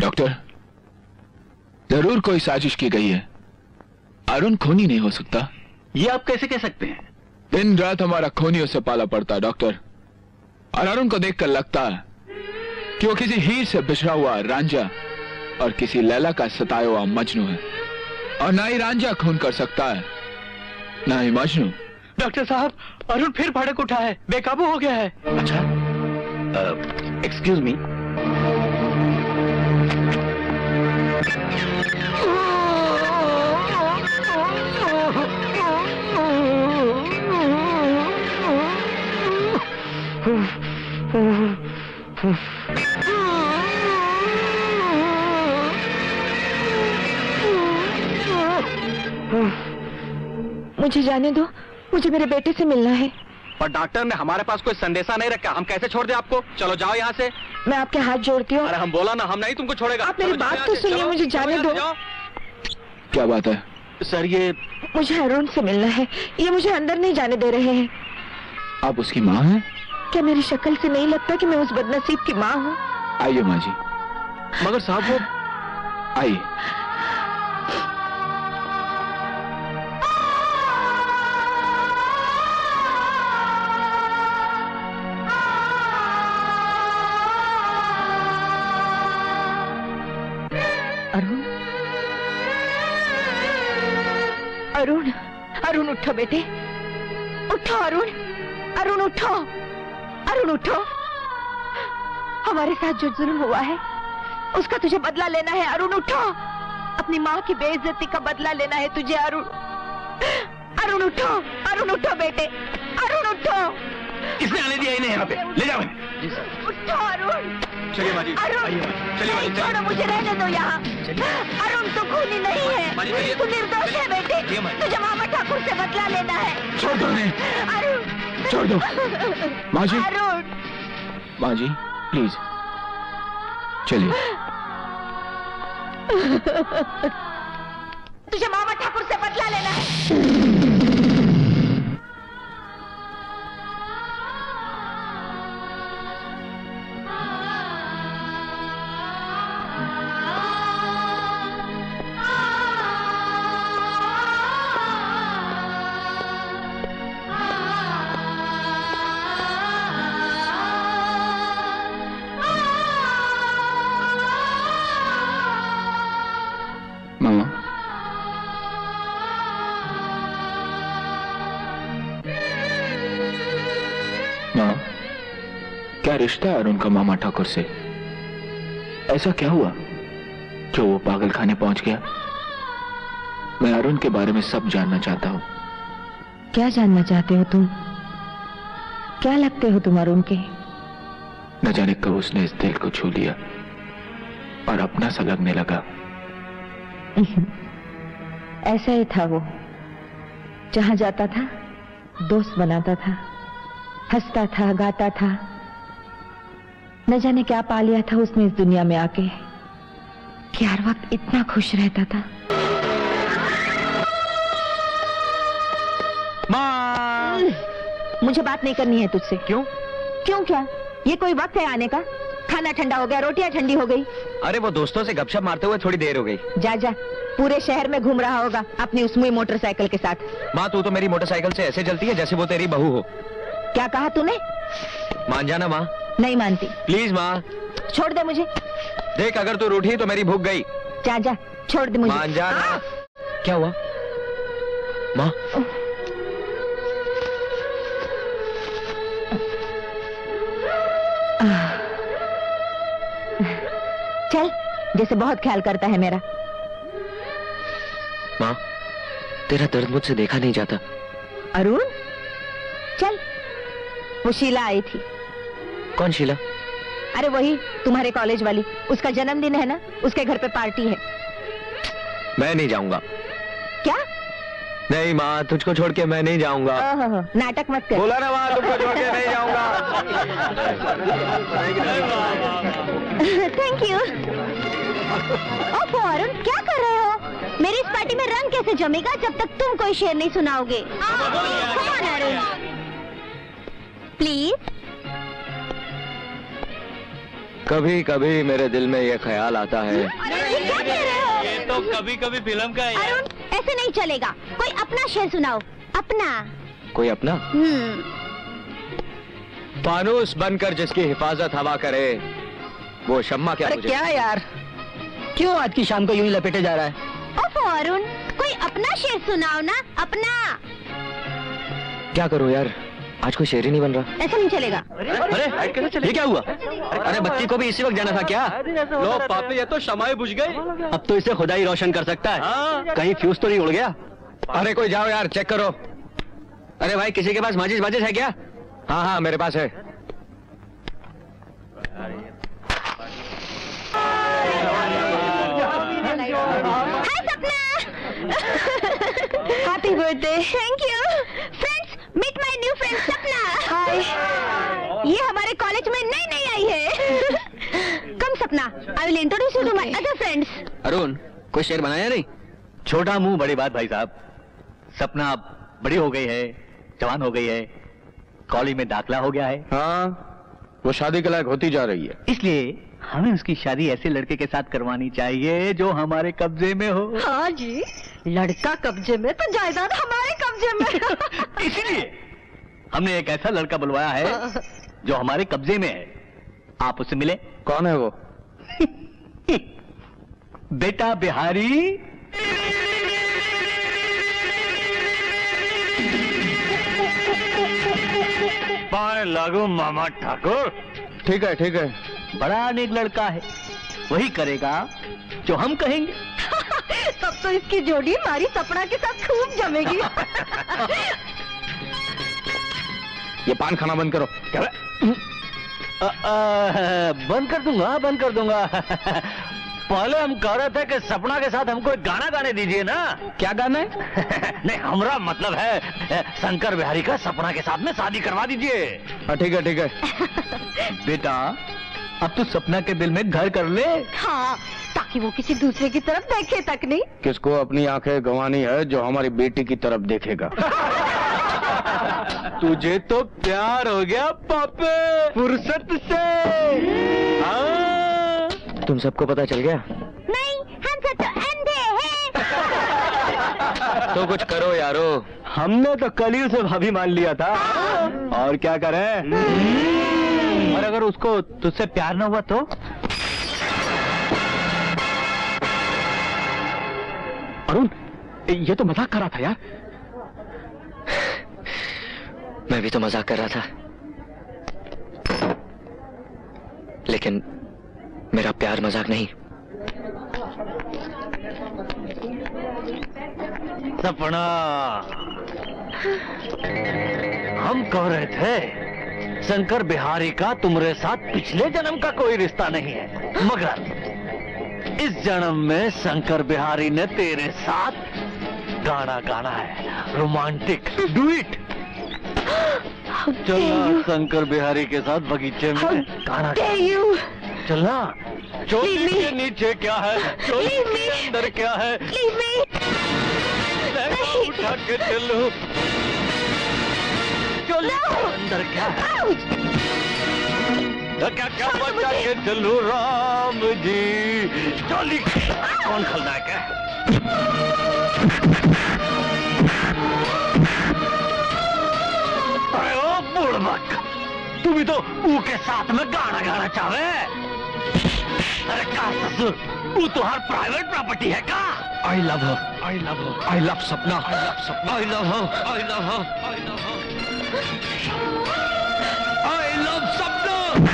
Doctor, जरूर कोई साजिश की गई है। अरुण खूनी नहीं हो सकता। ये आप कैसे कह सकते हैं? दिन रात हमारा खूनियों से पाला पड़ता है डॉक्टर, और अरुण को देखकर लगता है कि वो किसी हीर से बिछड़ा हुआ रांझा और किसी लैला का सताया हुआ मजनू है। और ना ही रांझा खून कर सकता है, ना ही मजनू। डॉक्टर साहब, अरुण फिर भड़क उठा है, बेकाबू हो गया है। अच्छा, एक्सक्यूज मी। मुझे जाने दो, मुझे मेरे बेटे से मिलना है। पर डॉक्टर ने हमारे पास कोई संदेशा नहीं रखा, हम कैसे छोड़ दें आपको? चलो जाओ यहाँ से। मैं आपके हाथ जोड़ती हूँ। अरे हम बोला ना, हम नहीं तुमको छोड़ेगा। आप मेरी बात तो सुनिए, मुझे जाने दो। क्या बात है? सर ये मुझे अरुण से मिलना है, ये मुझे अंदर नहीं जाने दे रहे हैं। आप उसकी माँ हैं? क्या मेरी शक्ल से नहीं लगता कि मैं उस बदनसीब की माँ हूँ? आइए माँ जी। मगर साहब वो आइए। अरुण, अरुण, अरुण उठो बेटे, उठो अरुण, अरुण उठो, अरुण उठो। हमारे साथ जो जुल्म हुआ है उसका तुझे बदला लेना है अरुण, उठो। अपनी माँ की बेइज्जती का बदला लेना है तुझे अरुण। अरुण उठो, अरुण उठो बेटे, अरुण उठो। किसने आने दिया इन्हें यहाँ पे? ले जाओ इन्हें। उठो अरुण। चलिए माँ जी, अरुण, चलिए नहीं छोड़ो, मुझे रहने दो यहाँ। अरुण तू खूनी नहीं है, तू निर्दोष है बेटे, तुझे मामा ठाकुर से बदला लेना है। छोड़ दो उन्हें। अरुण, छोड़ दो। माँ जी, अरुण, माँ जी प्लीज चलिए। तुझे मामा ठाकुर से बदला लेना है। मामा, माँ, क्या रिश्ता है अरुण का मामा ठाकुर से? ऐसा क्या हुआ जो वो पागल खाने पहुंच गया? मैं अरुण के बारे में सब जानना चाहता हूँ। क्या जानना चाहते हो तुम? क्या लगते हो तुम अरुण के? न जाने कब उसने इस दिल को छू लिया और अपना सा लगने लगा। ऐसा ही था वो, जहां जाता था दोस्त बनाता था, हंसता था, गाता था। न जाने क्या पा लिया था उसने इस दुनिया में आके कि हर वक्त इतना खुश रहता था। माँ, मुझे बात नहीं करनी है तुझसे। क्यों? क्यों क्या? ये कोई वक्त है आने का? खाना ठंडा हो गया, रोटियां ठंडी हो गई। अरे वो दोस्तों से गपशप मारते हुए थोड़ी देर हो गई। जा जा, पूरे शहर में घूम रहा होगा अपनी उस मुई मोटरसाइकिल के साथ। माँ तू तो मेरी मोटरसाइकिल से ऐसे जलती है जैसे वो तेरी बहू हो। क्या कहा तूने? मान जाना माँ। नहीं मानती। प्लीज माँ। छोड़ दे मुझे। देख अगर तू रूठी तो मेरी भूख गई। जा जा, छोड़ दे मुझे। मान जाना। क्या हुआ माँ? चल, जैसे बहुत ख्याल करता है मेरा। माँ, तेरा दर्द मुझसे देखा नहीं जाता। अरुण, चल। वो शीला आई थी। कौन शीला? अरे वही तुम्हारे कॉलेज वाली, उसका जन्मदिन है ना, उसके घर पे पार्टी है। मैं नहीं जाऊंगा। क्या? नहीं माँ, तुझको छोड़ के मैं नहीं जाऊंगा। ओहो, नाटक मत कर। बोला ना माँ, तुमको छोड़ के नहीं जाऊंगा। Thank you. ओह अरुण, क्या कर रहे हो? मेरी इस पार्टी में रंग कैसे जमेगा जब तक तुम कोई शेर नहीं सुनाओगे? कौन अरुण? प्लीज। कभी कभी मेरे दिल में ये ख्याल आता है। ये क्या कह रहे हो? ये तो कभी कभी फिल्म का है। अरुण, ऐसे नहीं चलेगा। कोई अपना शेर सुनाओ। अपना। कोई अपना? फानूस बनकर जिसकी हिफाजत हवा करे, वो शम्मा क्या? अरे मुझे क्या यार, क्यों आज की शाम को यूं ही लपेटे जा रहा है? ओफो अरुण, कोई अपना शेर सुनाओ ना। अपना। क्या करूं यार, आज कोई शेर ही नहीं बन रहा। ऐसा नहीं चलेगा। अरे ये क्या हुआ? अरे बच्ची को भी इसी वक्त जाना था क्या? लो पापी, ये तो शमाई बुझ गई। अब तो इसे खुदा ही रोशन कर सकता है। कहीं फ्यूज तो नहीं उड़ गया? अरे कोई जाओ यार, चेक करो। अरे भाई, किसी के पास माचिस वाचिस है क्या? हाँ हाँ, मेरे पास है। Hi Sapna. Happy birthday. Thank you. Friends, meet my new friend Sapna. Hi. ये हमारे कॉलेज में नई नई आई है। Come Sapna, I will introduce you to my other friends. Arun, कोई शेर बनाया नहीं? छोटा मुंह बड़ी बात भाई साहब। सपना अब बड़ी हो गई है, जवान हो गई है, कॉलेज में दाखिला हो गया है। हाँ, वो शादी के लायक होती जा रही है। इसलिए हमें उसकी शादी ऐसे लड़के के साथ करवानी चाहिए जो हमारे कब्जे में हो। हाँ जी, लड़का कब्जे में तो जायदाद हमारे कब्जे में। इसीलिए हमने एक ऐसा लड़का बुलवाया है जो हमारे कब्जे में है। आप उससे मिले। कौन है वो? बेटा बिहारी। पाए लागू मामा ठाकुर। ठीक है ठीक है। बड़ा नेक लड़का है, वही करेगा जो हम कहेंगे। तब तो इसकी जोड़ी हमारी सपना के साथ खूब जमेगी। ये पान खाना बंद करो। क्या बंद कर दूंगा, बंद कर दूंगा। पहले हम कह रहे थे कि सपना के साथ हमको एक गाना गाने दीजिए ना। क्या गाना है? नहीं, हमारा मतलब है शंकर बिहारी का सपना के साथ में शादी करवा दीजिए। ठीक है ठीक है। बेटा, अब तू सपना के दिल में घर कर ले। हाँ, ताकि वो किसी दूसरे की तरफ देखे तक नहीं। किसको अपनी आंखें गंवानी है जो हमारी बेटी की तरफ देखेगा। तुझे तो प्यार हो गया पापे, फुर्सत से। हाँ। तुम सबको पता चल गया? नहीं, हम सब तो अंधे हैं। तो कुछ करो यारो। हमने तो कल ही उसे भाभी मान लिया था, और क्या करें? और अगर उसको तुझसे प्यार न हुआ तो? अरुण, ये तो मजाक कर रहा था यार। मैं भी तो मजाक कर रहा था, लेकिन मेरा प्यार मजाक नहीं। सपना, हम कह रहे थे शंकर बिहारी का तुम्हारे साथ पिछले जन्म का कोई रिश्ता नहीं है, मगर इस जन्म में शंकर बिहारी ने तेरे साथ गाना गाना है, रोमांटिक डुएट। चलना शंकर बिहारी के साथ बगीचे में गाना। चलना। चोली के नीचे क्या है, चोली के अंदर क्या है, लहंगा उठा के चलो। चोली के अंदर क्या है, क्या क्या बचा के चलो राम जी। चोली कौन खलनायक है? अरे ओ बुड़बक, तू भी तो ऊ के साथ में गाना गाना चाहे। अरे क्या ससुर, तू तो हर प्राइवेट प्रॉपर्टी है का? I love her, I love her, I love Sapna, I love Sapna, I love her, I love her, I love her, I love Sapna.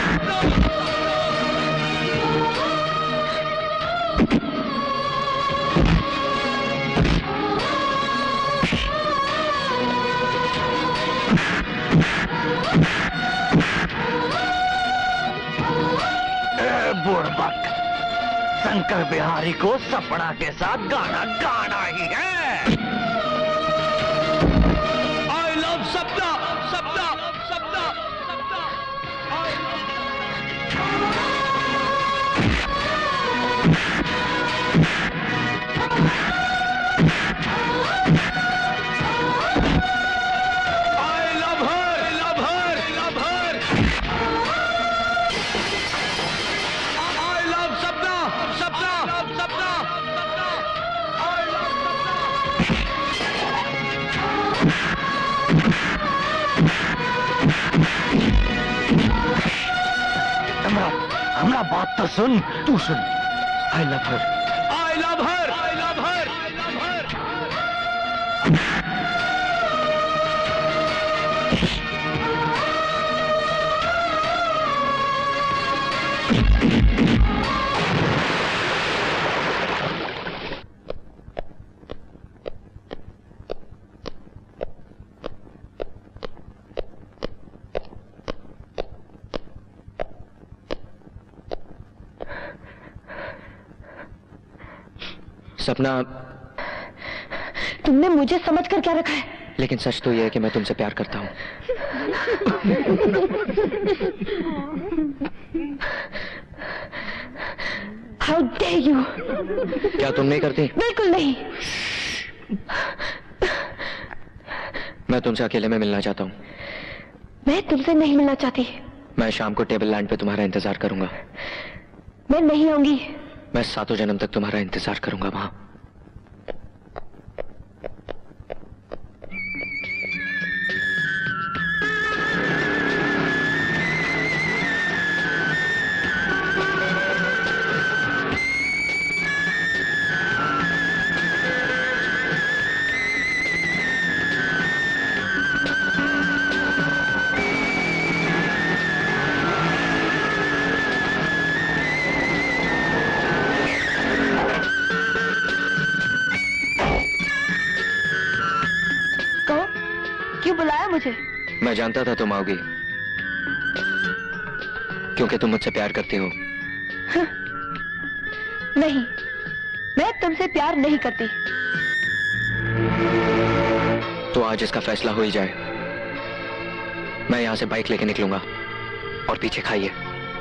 बुड़बक, शंकर बिहारी को सपना के साथ गाना गाना ही है। आई लव सपना, Sapna, Sapna, Sapna. I love her, love her, love her. हमरा बात तो सुन, तू सुन। I love her, I love her, I love her, I love her. Sapna, तुमने मुझे समझकर क्या रखा है? लेकिन सच तो यह है कि मैं तुमसे प्यार करता हूँ। How dare you? क्या तुम नहीं करती? बिल्कुल नहीं। मैं तुमसे अकेले में मिलना चाहता हूँ। मैं तुमसे नहीं मिलना चाहती। मैं शाम को टेबल लैंड पे तुम्हारा इंतजार करूंगा। मैं नहीं आऊंगी। मैं 7 जन्म तक तुम्हारा इंतजार करूंगा वहां। मैं जानता था तुम आओगी, क्योंकि तुम मुझसे प्यार करती हो। नहीं, मैं तुमसे प्यार नहीं करती। तो आज इसका फैसला हो ही जाए। मैं यहां से बाइक लेके निकलूंगा और पीछे खाइए।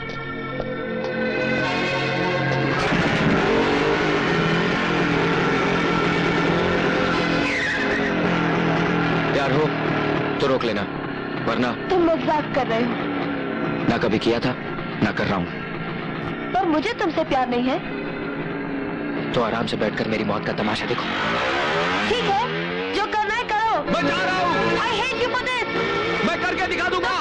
प्यार हो तो रोक लेना, वरना तुम मजाक कर रहे हो। ना कभी किया था, ना कर रहा हूं। पर मुझे तुमसे प्यार नहीं है। तो आराम से बैठकर मेरी मौत का तमाशा देखो। ठीक है, जो करना है करो। मैं जा रहा हूं। I hate you for this। मैं करके दिखा दूंगा।